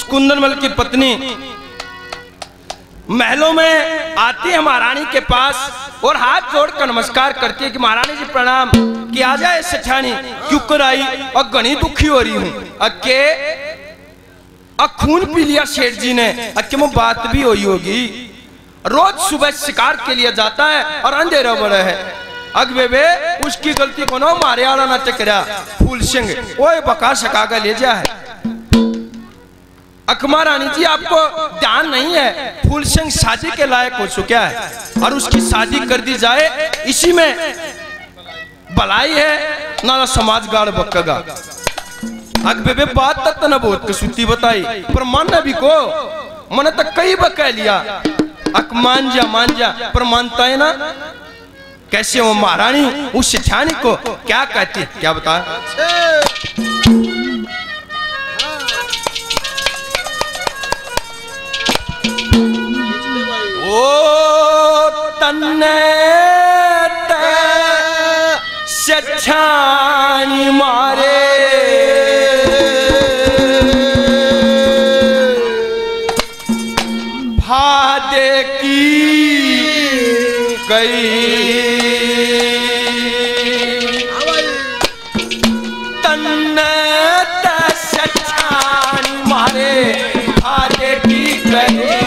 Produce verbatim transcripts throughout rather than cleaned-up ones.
कुंदनमल की पत्नी महलों में आती है महारानी के पास और हाथ जोड़कर नमस्कार करती है कि महारानी जी प्रणाम, कि आ जाए सेठानी, क्यों कर आई और घनी दुखी हो रही हूँ। अके खून पी लिया सेठ जी ने, अके में बात भी हुई होगी। रोज सुबह शिकार के लिए जाता है और अंधेरा बड़ा है। अग बेबे उसकी गलती को ना मारे आला ना टकरा फूल सिंह ओए बका सकागा ले जा है। अकमा रानी जी आपको ध्यान नहीं है, फूल सिंह शादी के लायक हो चुका है और उसकी शादी कर दी जाए, इसी में भलाई है ना समाज गाड़ बक्का। अग बेबे बात तक तो न बहुत कसूती बताई पर मानना भी को मन तक कई बका लिया। अक मान जा मान जा पर मानता है ना। कैसे वो महारानी उस सेठानी को क्या कहती है, क्या बता। ओ तन्ने ते सेठानी मारे भादे की गई तन्ने ते सेठानी मारे भादे की गई।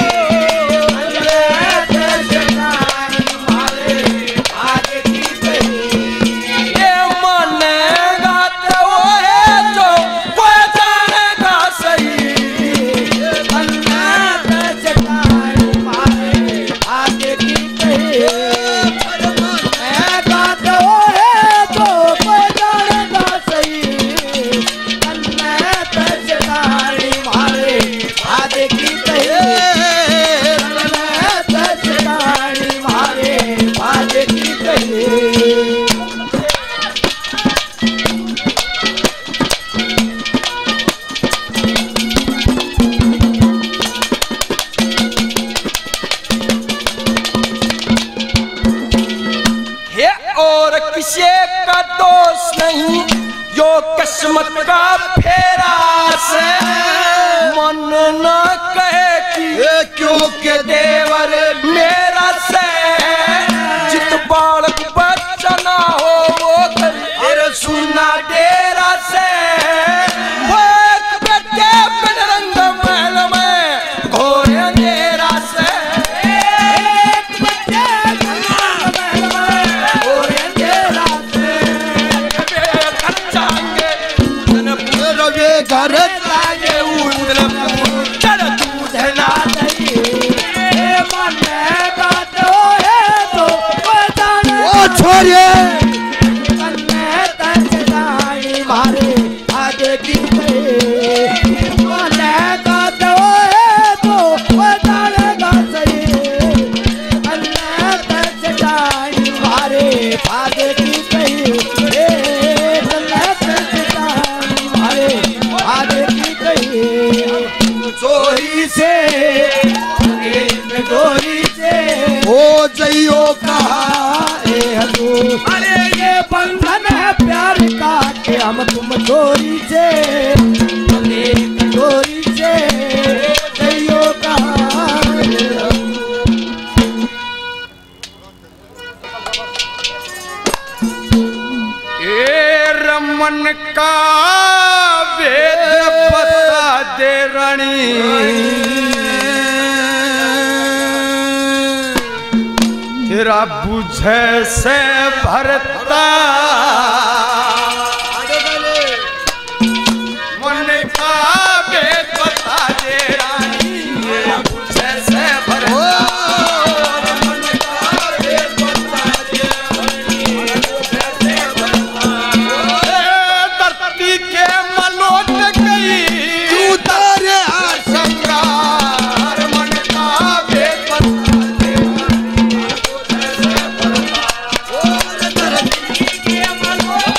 किस्मत का फेरा से मन न कहे कि क्योंकि देवर मेरा से जित बालक बच्चा ना हो वो तेरे सुना डेरा से वो एक बेटे बिन रंग महल में घोर अंधेरा से एक बेटे बिन रंग महल में घोर अंधेरा से घर लागे उधर चल दूध ना दही मन बात है तो बताने ओ छोड़िए कन्ने तंजदाई मारे आगे की मन बात है तो बताने का सही कन्ने तंजदाई मारे आगे की चोरी से डोरी से हो जइयो कहा ए हजूर। अरे ये बंधन है प्यार का कि हम तुम चोरी से डोरी से जइयो कहा ए रमन का वेद बता दे रानी तेरा बुझे से भरता मन का वेद बता दे रानी तेरा बुझे से भरता मन का वेद बता दे रानी बुझे से भरता धरती के मलोट गई तू तारे आशंगार मन का वेद बता दे रानी बुझे से भरता धरती के मलोट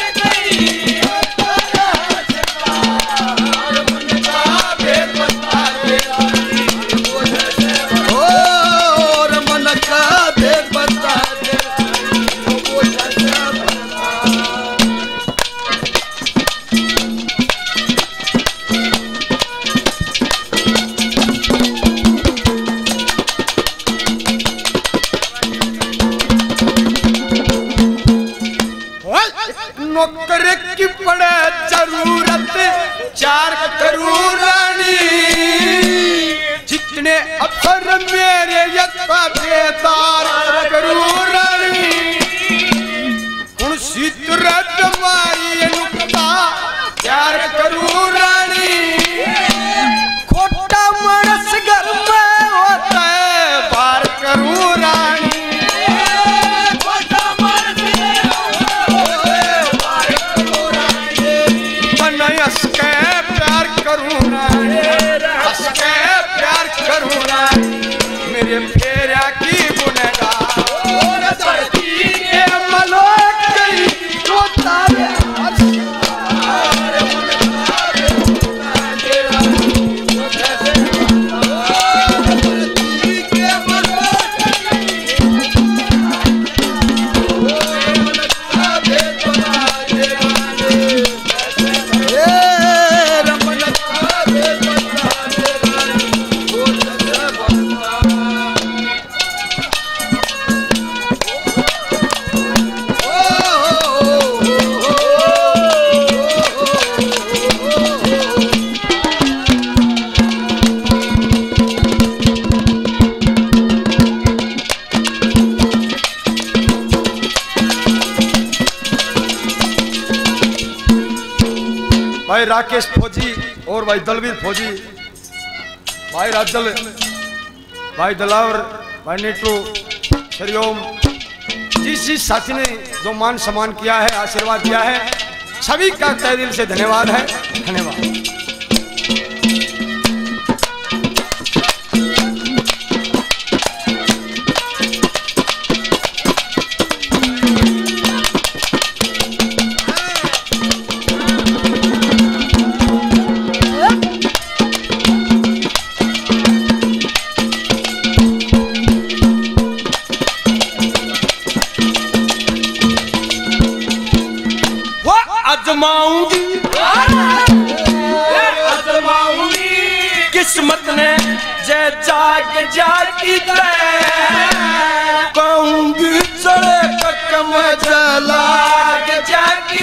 फेरे फेरा की गुनहगार धरती के मलोक गई तो तारे भाई राकेश फौजी और भाई दलवीर फौजी, भाई राजल, भाई दलावर, भाई नीटू, हरिओम, जिस जिस साथी ने जो मान सम्मान किया है, आशीर्वाद दिया है, सभी का तहे दिल से धन्यवाद है। धन्यवाद। आजमाऊंगी आजमाऊंगी किस्मत ने जय जाग जागी कहूंगी चढ़े कम जलाग जागी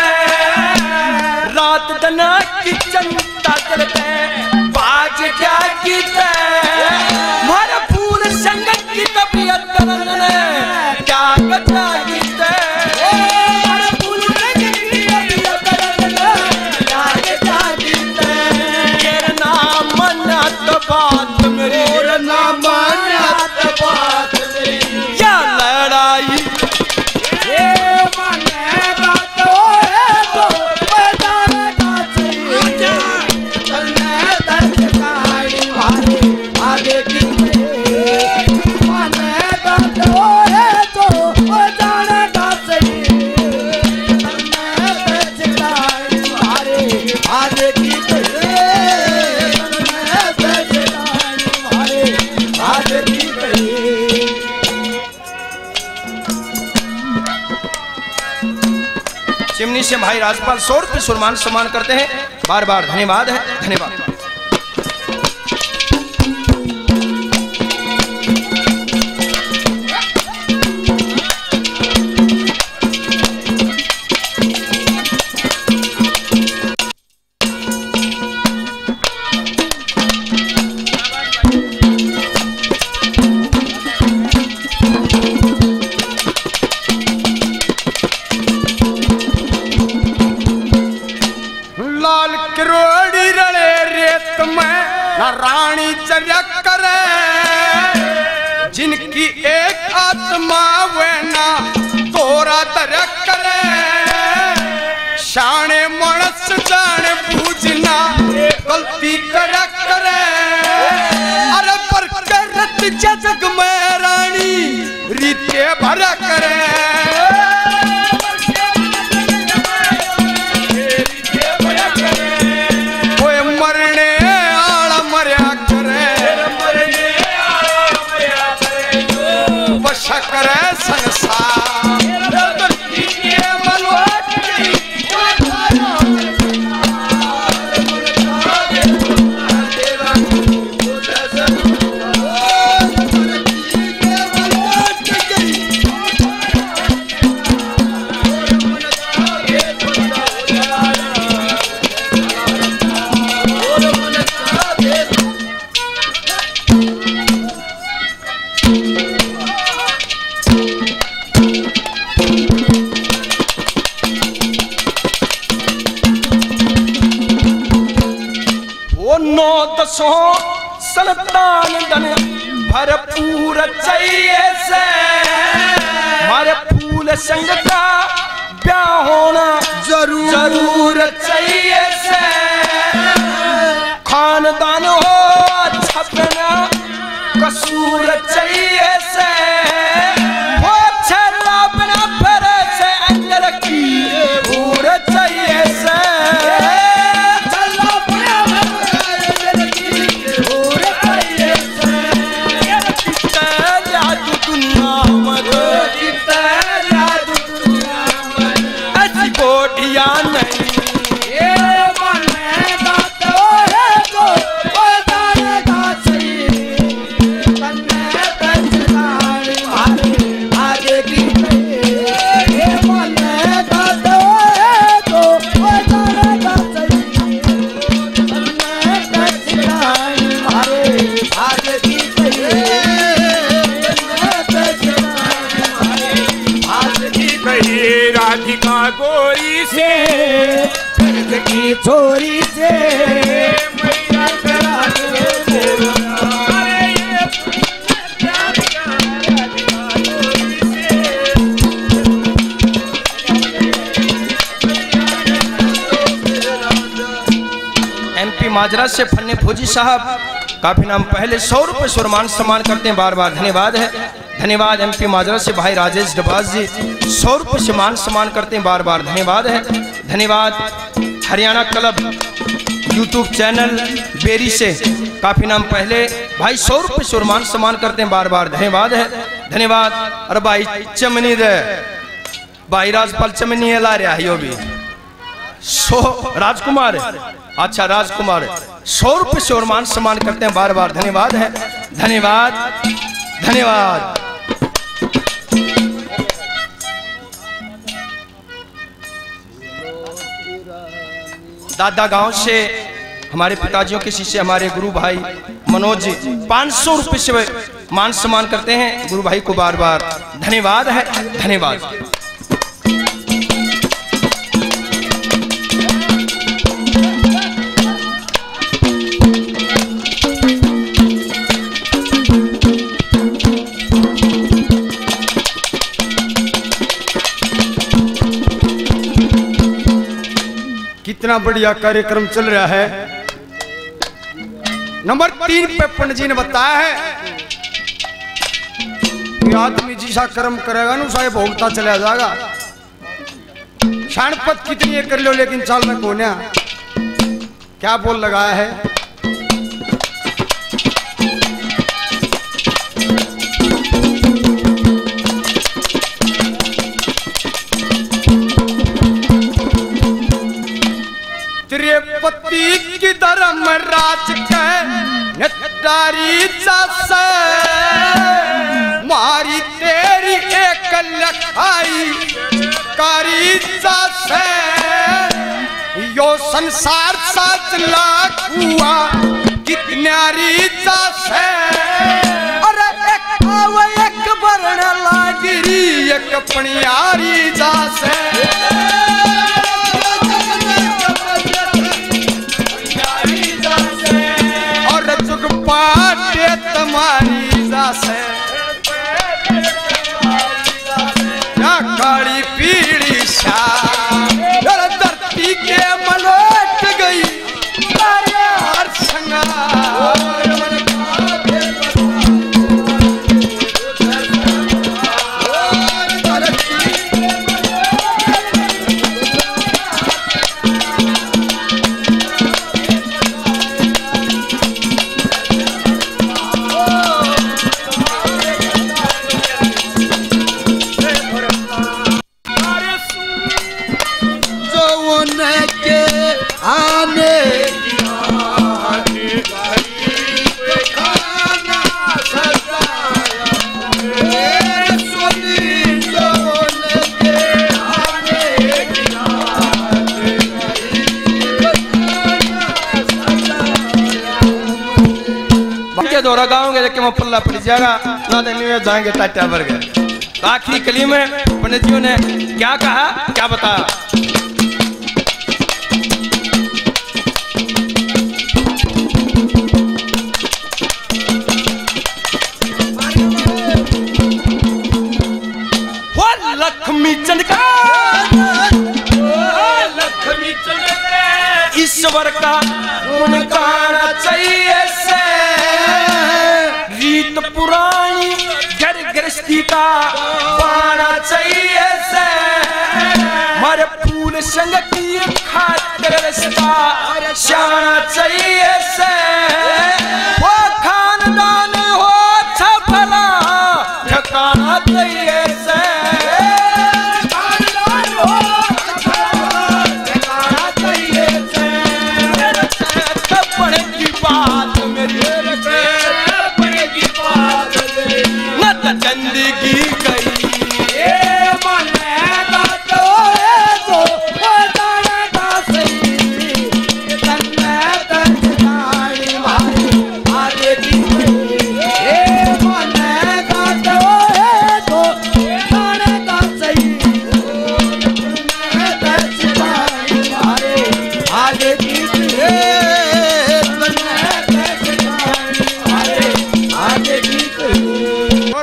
रात दना की चिंता करते बाज जागी मारा फूल संगत की तबीयत ने क्या जागी बात मेरी और ना मानत बात मेरी या लड़ाई ये माने बात है तो बजाने का चाहिए चलने दर्द काई मारे आगे की माने बात है तो बजाने का चाहिए चलने दर्द काई मारे आगे की चिमनी से भाई राजपाल सौ रुपये सम्मान सम्मान करते हैं। बार बार धन्यवाद है। धन्यवाद। किरोड़ी रले रेत में ना रानी चर्या करे जिनकी एक आत्मा वे ना तोरा तरह करे शाने मणस जाने पूजना गलती करा करे अरे पर करत जग में रानी रीते भरा करे करे संसार नौ दसो संतान धन भरपूर चाहिए से हमारे फूल संग का ब्याह होना जरूर जरूर चाहिए से खानदान हो अच्छा बना कसूर चाहिए से वो छला बना फिर से अंदर की भूर चाहिए से छला बना अंदर की भूर चाहिए से कितना जादू दुनिया में कितना जादू दुनिया में ऐसी कोटियां नहीं राधिका गोरी से की छोरी से मैया करा एमपी माजरा से फन्ने फौजी साहब काफी नाम पहले सौ रुपये सुरमान सम्मान करते हैं, बार बार धन्यवाद है। धन्यवाद एमपी माजरा से भाई राजेश डबाज जी सौ रुपये से मान सम्मान करते हैं, बार बार धन्यवाद है। धन्यवाद हरियाणा क्लब यूट्यूब चैनल बेरी से काफी नाम पहले भाई सौ रुपये सुरमान सम्मान करते हैं, बार बार धन्यवाद है। धन्यवाद। अरे भाई चमनी दे भाई राजपाल चमनी ला रहा है यो भी सो राजकुमार अच्छा राजकुमार सौ रुपये से मान सम्मान करते हैं, बार बार धन्यवाद है। धन्यवाद धन्यवाद। दादा गांव से हमारे पिताजियों के शिष्य हमारे गुरु भाई मनोज जी पाँच सौ रुपये से मान सम्मान करते हैं, गुरु भाई को बार बार धन्यवाद है। धन्यवाद। कितना बढ़िया कार्यक्रम चल रहा है। नंबर तीन पे पंडित जी ने बताया है कि आदमी जिसा कर्म करेगा ना साहे भोगता चला जाएगा। क्षणपत कितनी कर लो लेकिन चाल में कोने क्या बोल लगाया है। त्रिपति की धर्म राज के नेतारी से मारी तेरी एक लखाई कारी से यो संसार साच लाख हुआ कितनारी से अरे एक आव एक वर्ण लागिरी एक पणियारी जा से पाटे तुम्हारी जासे या काली पीड़ी सा धरती के मलोट गई तारे हर संगा दौरा गाऊंगे लेकिन वो पल्ला पड़ जाएगा ना नहीं जाएंगे टाटा भर गए। आखिरी कली में पंडित जी ने क्या कहा क्या बताया। वो लक्ष्मी चंद का लक्ष्मी चंद ईश्वर का उनका चाहिए से रीत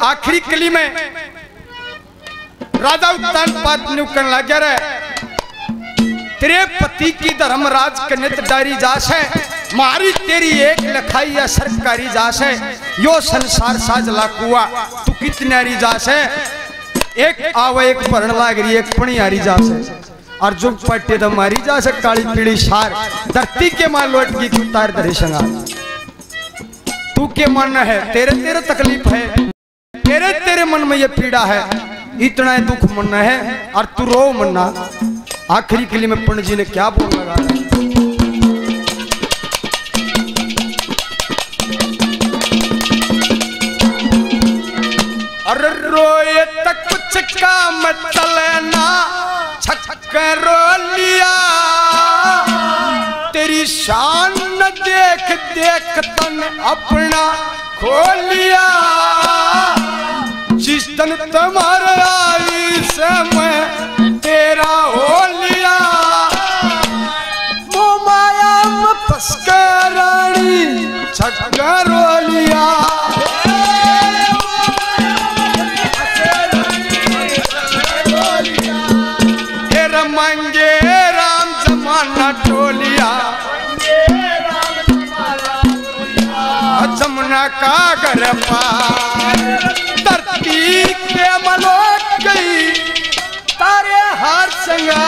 आखिरी कली में राजा उत्तान पात न्यूकन लग गया रे तेरे पति की धर्मराज कनित डारी जास है मारी तेरी एक लखाई या सरकारी जास है यो संसार साज लाकुआ तू कितनारी जास है एक आवा एक भरण लाग रही एक पणियारी जास है और जो पट्टे तो मारी जास है काली पीली सार धरती के मां लौट की कुतार धरे संगार तू के मन है तेरे तेरे तकलीफ है तेरे तेरे मन में ये पीड़ा है इतना दुख मन है और तू रो मन्ना आखिरी के लिए में पंडित जी ने क्या बोल लगा अरे रोए तक कुछ काम चलना छक रो लिया तेरी शान न देख देख तन अपना खो लिया जिस दिन तुम्हारे आई से मैं तेरा हो लिया वो माया में फंस के रानी छक्का रो लिया तेरा मंगे राम जमाना टोलिया जमुना का घर पार धरती के मलोट गई तारे हार संगा